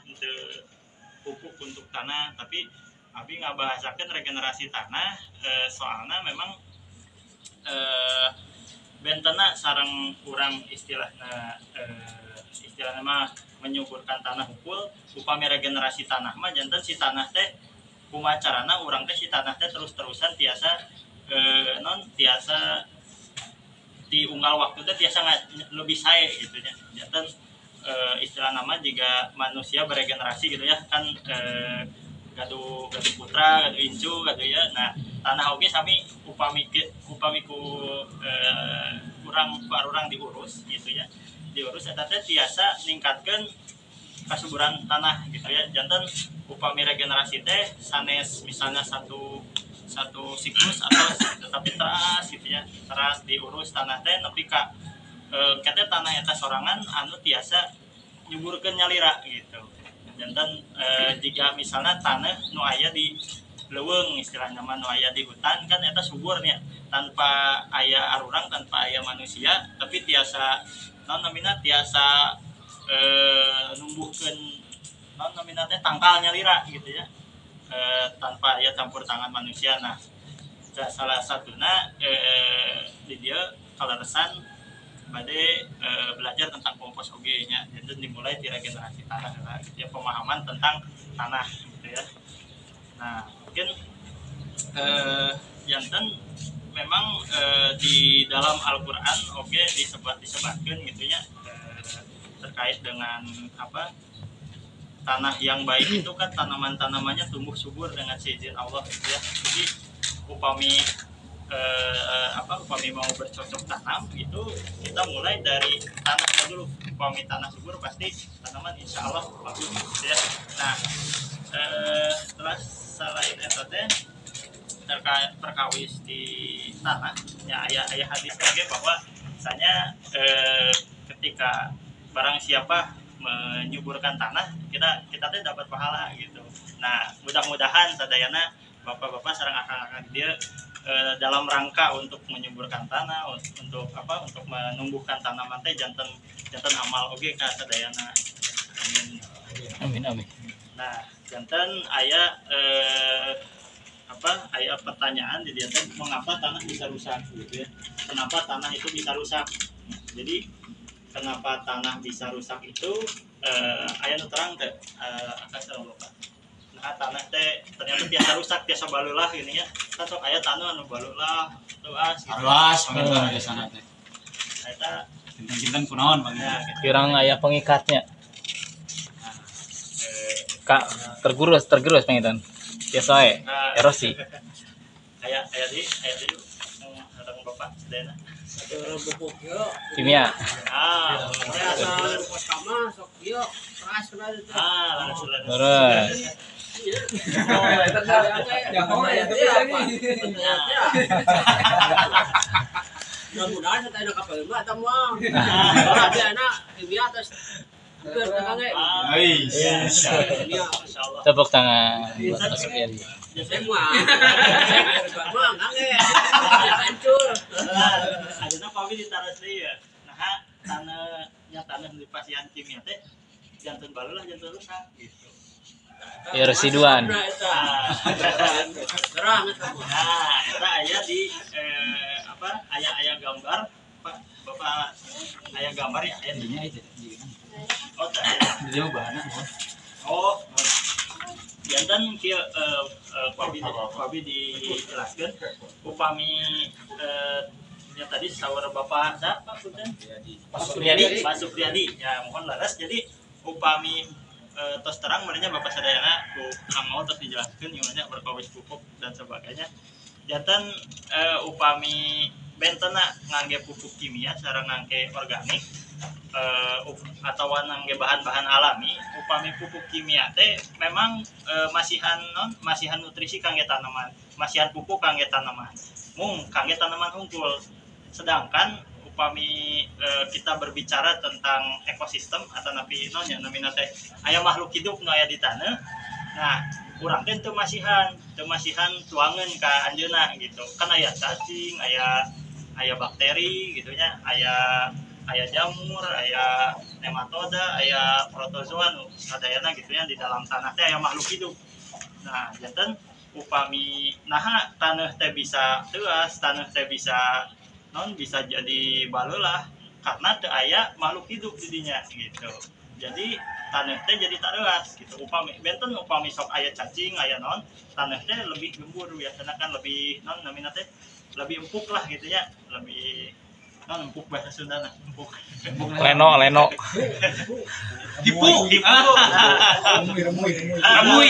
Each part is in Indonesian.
untuk pupuk untuk tanah, tapi abi ngabahasakeun regenerasi tanah soalnya memang bentena sarang kurang istilahnya mah menyuburkan tanah hukul upami regenerasi tanah mah jantan si tanah teh kumacarana urang teh si tanah teh terus-terusan tiasa tiasa di unggal waktu teh tiasa lebih sae gitu ya jantan istilah nama jika manusia beregenerasi gitu ya kan gaduh putra gaduh incu gaduh ya nah tanah oge sami upami ku urang diurus gitu ya diurus eta teh tiasa ningkatkeun kasuburan tanah gitu ya jantan upami regenerasi teh sanes misalnya satu siklus atau tetapi teras gitu ya teras diurus tanah teh nepi ka kata tanah eta sorangan anu tiasa nyuburkeun nyalira gitu jantan jika misalnya tanah nu aya di leuweung istilahna mah nu aya di hutan kan eta subur nya tanpa aya arurang tanpa aya manusia tapi tiasa namina tiasa numbuhkeun namina teh tangkal nyalira gitu ya tanpa aya campur tangan manusia. Nah salah satuna di dia kaleresan bade belajar tentang kompos oge nya jadi dimulai di regenerasi tanah lah gitu ya pemahaman tentang tanah gitu ya. Nah mungkin jantan memang di dalam Al-Qur'an oge disebutkeun gitu ya terkait dengan apa tanah yang baik itu kan tanamannya tumbuh subur dengan seizin Allah gitu ya. Jadi upami mau bercocok tanam gitu kita mulai dari tanahnya dulu. Upami tanah subur pasti tanaman insya Allah bagus gitu ya. Nah terus selain itu teh terkawis di tanah ya ayah hadis lagi bahwa misalnya ketika barang siapa menyuburkan tanah kita tuh dapat pahala gitu. Nah mudah-mudahan sadayana bapak-bapak sareng akang-akang dia dalam rangka untuk menyuburkan tanah untuk menumbuhkan tanaman teh janten amal oge ka sadayana amin. Nah janten aya aya pertanyaan jadi janten mengapa tanah bisa rusak gitu ya, kenapa tanah itu bisa rusak. Jadi kenapa tanah bisa rusak itu aya nu terang teh akasara Bapak. Nah tanah teh ternyata biasa rusak biasa balulah gini ya. Kan sok aya tanah anu balulah luas gitu. Luas banget di sana teh. Eta kinten kunaon Bang? Kirang aya pengikatnya. Kak tergerus pengitan. Biasa wae erosi. Aya di sareng Bapak sedena. Kimia. Mudah-mudahan saya tanya kapal mah atau mau. Ada anak kimia atas Tepuk tangan buat Mas Supriyadi. Semua. Semua hancur. Ayeuna pami ditaras deui ya. Nah, tanah di pasian kimia teh janten balulah janten rusak gitu. Ya residuan. Terang eta. Nah, eta aya di aya gambar Pak Bapak aya gambar ya aya dinya itu. Oh, dia bahanna oh jantan kieu Pabi dijelaskeun upami ya tadi sawer Bapak siapa punten Pak Supriyadi ya mohon laras jadi upami tos terang merenya Bapak sadayana ku mau terus dijelaskeun gimana berkawis pupuk dan sebagainya jantan upami bentena ngangge pupuk kimia sareng ngangge organik atau ngangge bahan-bahan alami upami pupuk kimia teh memang masihan nutrisi kangge tanaman masihan pupuk kangge tanaman kangge tanaman unggul sedangkan upami kita berbicara tentang ekosistem atau namina teh aya makhluk hidup nu aya di tanah nah urang teh teu masihan tuangeun ka anjeunna gitu kan aya cacing aya bakteri gitu nya aya aya jamur, aya nematoda, aya protozoa nu sadayana gitu ya di dalam tanah teh aya makhluk hidup. Nah, janten upami naha tanah teh bisa teuas, tanah teh bisa bisa jadi balulah karena teu aya makhluk hidup di dinya gitu. Jadi tanah teh jadi tak teuas gitu. Upami sok aya cacing, aya tanah teh lebih gembur biasanya kan lebih namina teh lebih empuk lah gitu ya, lebih empuk bahasa Sunda nah, empuk. Leno. Hipu. Remui.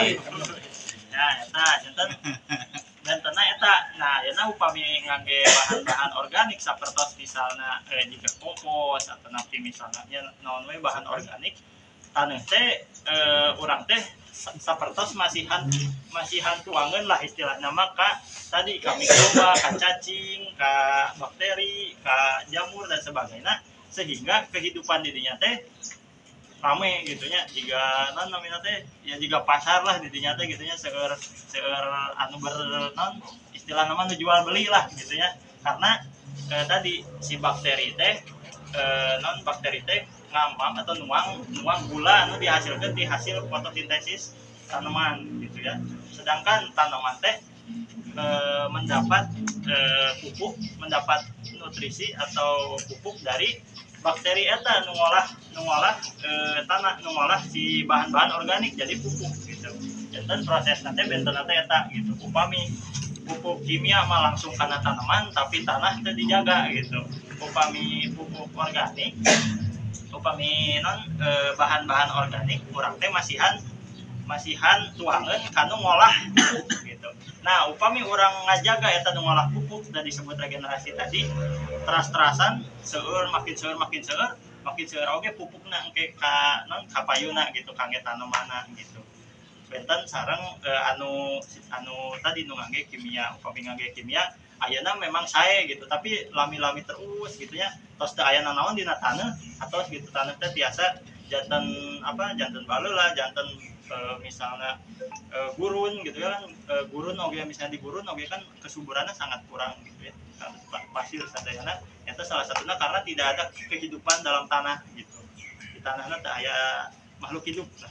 Ya, eta janten bentena eta. Nah, yana upami ngangge bahan-bahan organik sapertos misalna jika kompos atau nanti misalnya naon we bahan organik taneuh teh urang teh sapertos masihan tuangeun lah istilahna maka tadi ka mikroba, ka cacing, ka bakteri, ka jamur dan sebagainya sehingga kehidupan dirinya teh rame gitunya jika namina teh ya jika pasar lah dirinya teh gitunya seueur anu istilah nama jual beli lah gitunya karena tadi si bakteri teh bakteri teh ngambang atau nuang gula anu dihasilkan di hasil fotosintesis tanaman gitu ya, sedangkan tanaman teh mendapat pupuk, mendapat nutrisi atau pupuk dari bakteri eta ngolah tanah, ngolah si bahan-bahan organik jadi pupuk gitu. Dan proses nanti benten eta gitu. Upami pupuk kimia mah langsung karena tanaman tapi tanah teh dijaga gitu. Upami pupuk organik, upami bahan-bahan organik urang teh masihan tuangeun kanu ngolah gitu. Nah, upami orang ngajaga eta ngolah pupuk dan disebut regenerasi tadi, teras-terasan makin seueur oge pupukna engke ka payuna gitu kangge tanamanna gitu. Benten sareng anu tadi nu ngangge kimia, upami ngangge kimia ayeuna memang sae gitu, tapi lami-lami terus gitu nya. Tos teu aya nanaon dina taneuh atau gitu taneuh teh biasa janten baheula, janten misalnya gurun gitu kan, gurun oge misalnya di gurun oge kan kesuburannya sangat kurang gitu ya, pasir sadayana itu salah satunya karena tidak ada kehidupan dalam tanah gitu, di tanahnya tak ada makhluk hidup lah.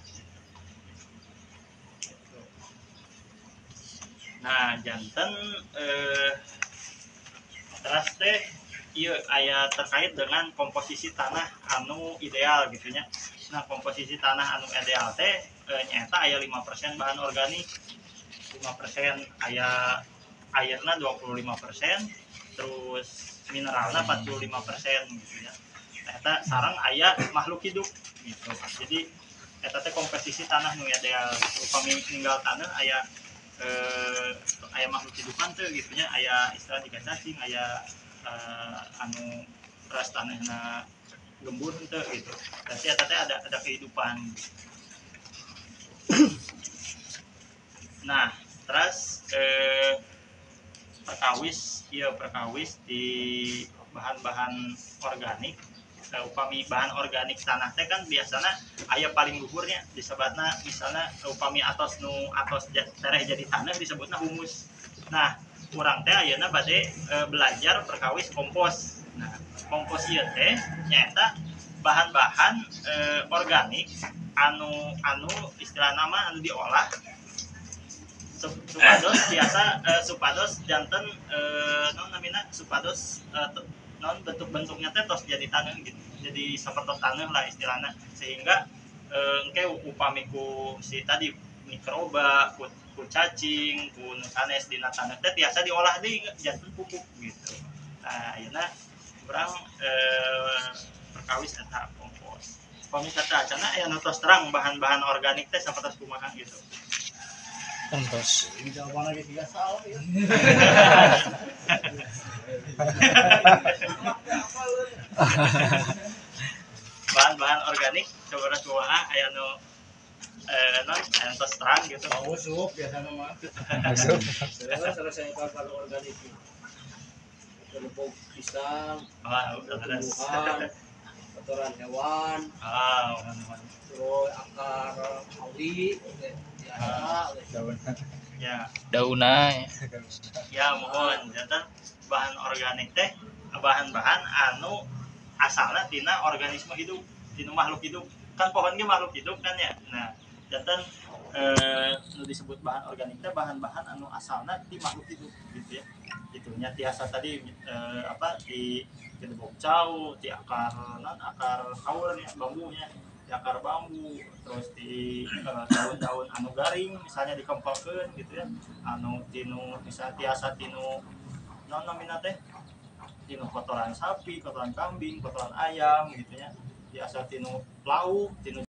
Nah janten terus teh iya aya terkait dengan komposisi tanah anu ideal gitunya. Nah komposisi tanah anu ideal teh nyata aya 5% bahan organik, 5% aya airna 25%, terus mineralna 45% gitu ya. Eta sareng aya makhluk hidup gitu. Jadi eta teh komposisi tanah nu ideal. Upami ninggal tanah aya makhluk hidupan teh gitu nya, aya istilah jika cacing, aya anu ras tanahna gembur teh gitu. Berarti eta teh ada kehidupan. Nah, terus perkawis di bahan-bahan organik. Upami bahan organik tanah teh kan biasanya aya paling luhurnya disebutna misalnya upami atos tereh jadi tanah disebutna humus. Nah, urang teh ayeuna bade belajar perkawis kompos. Nah, kompos ieu teh nyaeta bahan-bahan organik anu istilah nama anu diolah supados biasa supados janten supados bentuk-bentuknya teh tos jadi tanah gitu, jadi sapertos tanah lah istilahnya, sehingga engke upami ku si tadi mikroba ku cacing ku sanes dina tanah teh biasa diolah deui janten pupuk gitu. Nah ayeuna urang perkawis eta kompos. Upami kata acana aya nu tos terang bahan-bahan organik teh sapertos kumaha gitu. Kompos. Jawaban lagi 3 salah ya. Bahan-bahan organik coba kumaha aya nu tos terang gitu. Usuk biasa mah. Selesai bahan organik. Terupuk pisang, tumbuhan, kotoran hewan, terus akar awi, dauna ya mohon jantan bahan organik teh bahan-bahan anu asalnya tina organisme hidup, tina makhluk hidup. Kan pohon ge makhluk hidup kan ya. Nah, jantan nu disebut bahan organik teh bahan-bahan anu asalna di makhluk hidup gitu ya. Itunya tiasa tadi di gedebok cau, di akar kaur ya, bambunya, di akar bambu, terus di daun-daun anu garing misalnya dikempelkeun gitu ya. Anu tinu bisa tiasa tinu naon namina teh? Tinu kotoran sapi, kotoran kambing, kotoran ayam gitu ya. Tiasa tinu lauk, tinu